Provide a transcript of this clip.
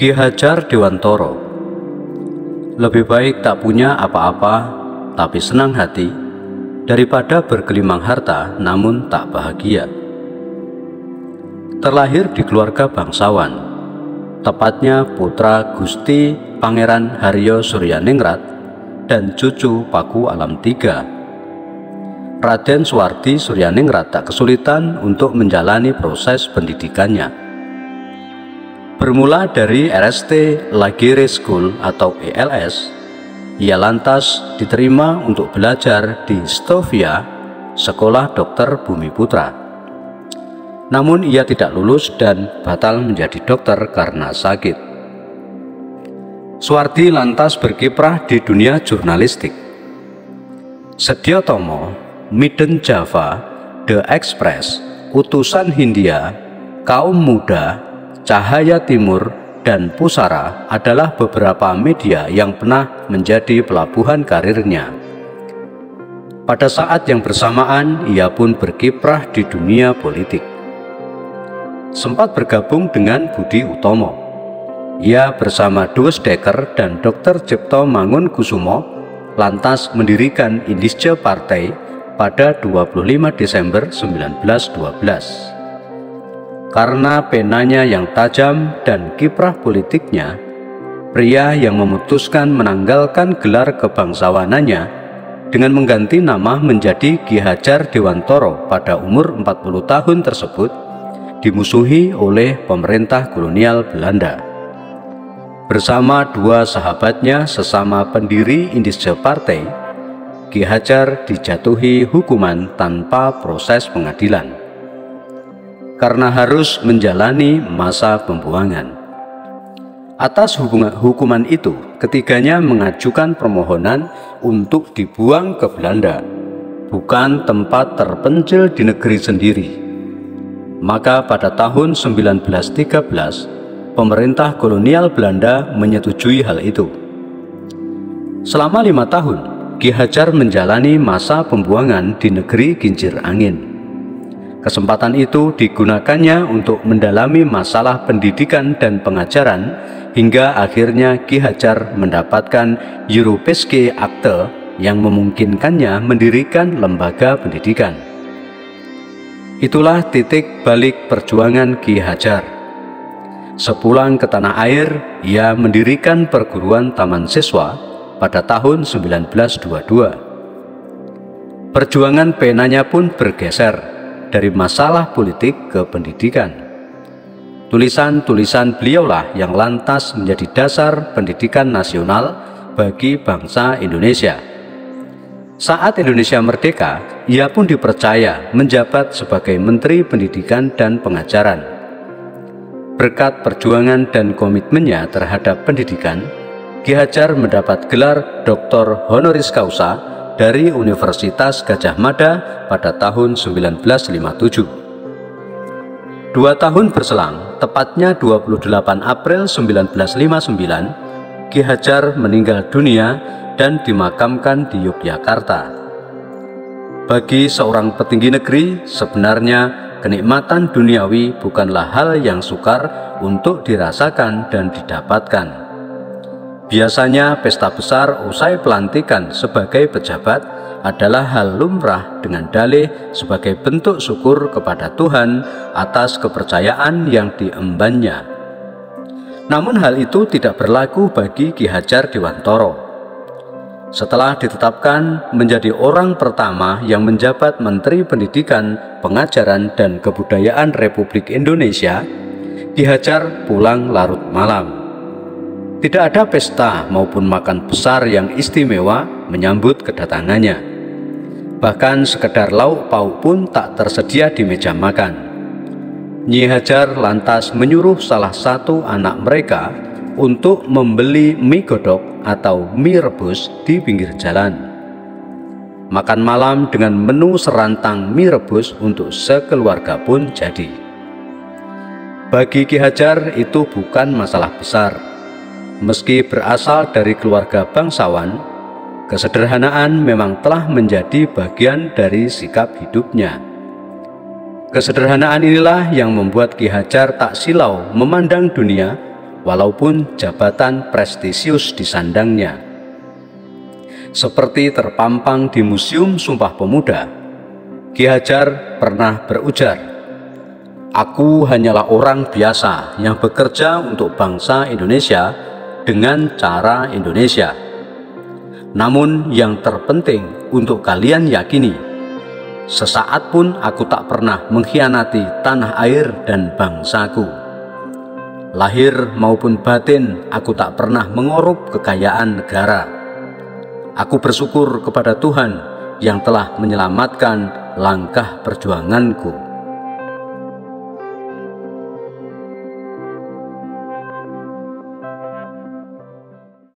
Ki Hadjar Dewantoro. Lebih baik tak punya apa-apa tapi senang hati daripada bergelimang harta namun tak bahagia. Terlahir di keluarga bangsawan, tepatnya putra Gusti Pangeran Haryo Suryaningrat dan cucu Paku Alam III. Raden Suwardi Suryaningrat tak kesulitan untuk menjalani proses pendidikannya. Bermula dari RST Laguerre School atau ELS, ia lantas diterima untuk belajar di Stovia, Sekolah Dokter Bumiputra. Namun ia tidak lulus dan batal menjadi dokter karena sakit. Suwardi lantas berkiprah di dunia jurnalistik. Sedyotomo, Midden Java, The Express, Utusan Hindia, Kaum Muda, Cahaya Timur, dan Pusara adalah beberapa media yang pernah menjadi pelabuhan karirnya. Pada saat yang bersamaan, ia pun berkiprah di dunia politik. Sempat bergabung dengan Budi Utomo. Ia bersama Dues Dekker dan Dr. Cipto Mangunkusumo lantas mendirikan Indische Partai pada 25 Desember 1912. Karena penanya yang tajam dan kiprah politiknya, pria yang memutuskan menanggalkan gelar kebangsawanannya dengan mengganti nama menjadi Ki Hadjar Dewantoro pada umur 40 tahun tersebut dimusuhi oleh pemerintah kolonial Belanda. Bersama dua sahabatnya sesama pendiri Indische Partai, Ki Hadjar dijatuhi hukuman tanpa proses pengadilan karena harus menjalani masa pembuangan. Atas hukuman itu, ketiganya mengajukan permohonan untuk dibuang ke Belanda, bukan tempat terpencil di negeri sendiri. Maka pada tahun 1913, pemerintah kolonial Belanda menyetujui hal itu. Selama 5 tahun, Ki Hadjar menjalani masa pembuangan di negeri kincir angin. Kesempatan itu digunakannya untuk mendalami masalah pendidikan dan pengajaran hingga akhirnya Ki Hadjar mendapatkan Europese Akte yang memungkinkannya mendirikan lembaga pendidikan. Itulah titik balik perjuangan Ki Hadjar. Sepulang ke tanah air, ia mendirikan perguruan taman siswa pada tahun 1922. Perjuangan penanya pun bergeser dari masalah politik ke pendidikan. Tulisan-tulisan beliaulah yang lantas menjadi dasar pendidikan nasional bagi bangsa Indonesia. Saat Indonesia merdeka, ia pun dipercaya menjabat sebagai Menteri Pendidikan dan Pengajaran. Berkat perjuangan dan komitmennya terhadap pendidikan, Ki Hadjar mendapat gelar Dr. Honoris Causa dari Universitas Gadjah Mada pada tahun 1957. 2 tahun berselang, tepatnya 28 April 1959, Ki Hadjar meninggal dunia dan dimakamkan di Yogyakarta. Bagi seorang petinggi negeri, sebenarnya kenikmatan duniawi bukanlah hal yang sukar untuk dirasakan dan didapatkan. Biasanya pesta besar usai pelantikan sebagai pejabat adalah hal lumrah dengan dalih sebagai bentuk syukur kepada Tuhan atas kepercayaan yang diembannya. Namun hal itu tidak berlaku bagi Ki Hadjar Dewantoro. Setelah ditetapkan menjadi orang pertama yang menjabat Menteri Pendidikan, Pengajaran dan Kebudayaan Republik Indonesia, Ki Hadjar pulang larut malam. Tidak ada pesta maupun makan besar yang istimewa menyambut kedatangannya. Bahkan sekedar lauk pauk pun tak tersedia di meja makan. Nyi Hadjar lantas menyuruh salah satu anak mereka untuk membeli mie godok atau mie rebus di pinggir jalan. Makan malam dengan menu serantang mie rebus untuk sekeluarga pun jadi. Bagi Ki Hadjar itu bukan masalah besar. Meski berasal dari keluarga bangsawan, kesederhanaan memang telah menjadi bagian dari sikap hidupnya. Kesederhanaan inilah yang membuat Ki Hadjar tak silau memandang dunia walaupun jabatan prestisius disandangnya. Seperti terpampang di Museum Sumpah Pemuda, Ki Hajar pernah berujar, "Aku hanyalah orang biasa yang bekerja untuk bangsa Indonesia dengan cara Indonesia. Namun yang terpenting untuk kalian yakini, sesaat pun aku tak pernah mengkhianati tanah air dan bangsaku. Lahir maupun batin aku tak pernah mengorup kekayaan negara. Aku bersyukur kepada Tuhan yang telah menyelamatkan langkah perjuanganku."